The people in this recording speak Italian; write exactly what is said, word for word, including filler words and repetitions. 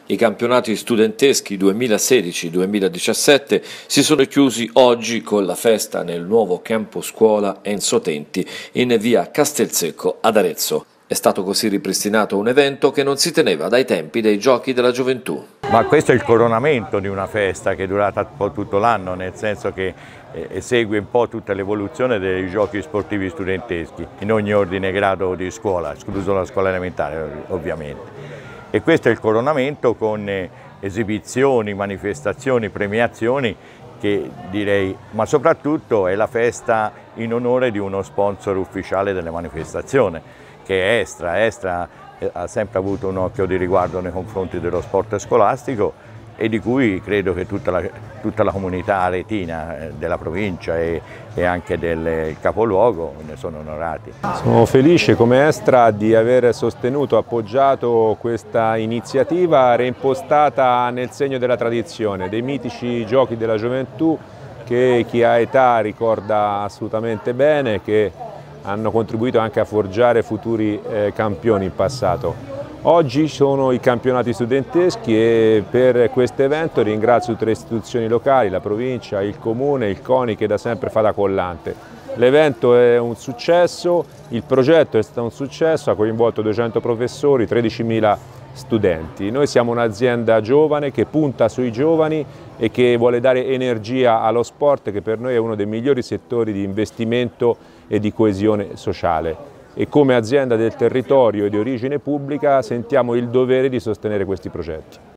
I campionati studenteschi duemilasedici duemiladiciassette si sono chiusi oggi con la festa nel nuovo campo scuola Enzo Tenti in via Castelsecco ad Arezzo. È stato così ripristinato un evento che non si teneva dai tempi dei Giochi della Gioventù. Ma questo è il coronamento di una festa che è durata un po' tutto l'anno, nel senso che eh, segue un po' tutta l'evoluzione dei giochi sportivi studenteschi in ogni ordine e grado di scuola, escluso la scuola elementare ovviamente. E questo è il coronamento con eh, esibizioni, manifestazioni, premiazioni che direi, ma soprattutto è la festa in onore di uno sponsor ufficiale delle manifestazioni, che è Estra. Estra ha sempre avuto un occhio di riguardo nei confronti dello sport scolastico e di cui credo che tutta la, tutta la comunità aretina della provincia e, e anche del capoluogo ne sono onorati. Sono felice come Estra di aver sostenuto, appoggiato questa iniziativa reimpostata nel segno della tradizione, dei mitici Giochi della Gioventù che chi ha età ricorda assolutamente bene, che hanno contribuito anche a forgiare futuri eh, campioni in passato. Oggi sono i campionati studenteschi e per questo evento ringrazio tutte le istituzioni locali, la provincia, il comune, il CONI che da sempre fa da collante. L'evento è un successo, il progetto è stato un successo, ha coinvolto duecento professori, tredicimila studenti. Noi siamo un'azienda giovane che punta sui giovani e che vuole dare energia allo sport, che per noi è uno dei migliori settori di investimento e di coesione sociale. E come azienda del territorio e di origine pubblica sentiamo il dovere di sostenere questi progetti.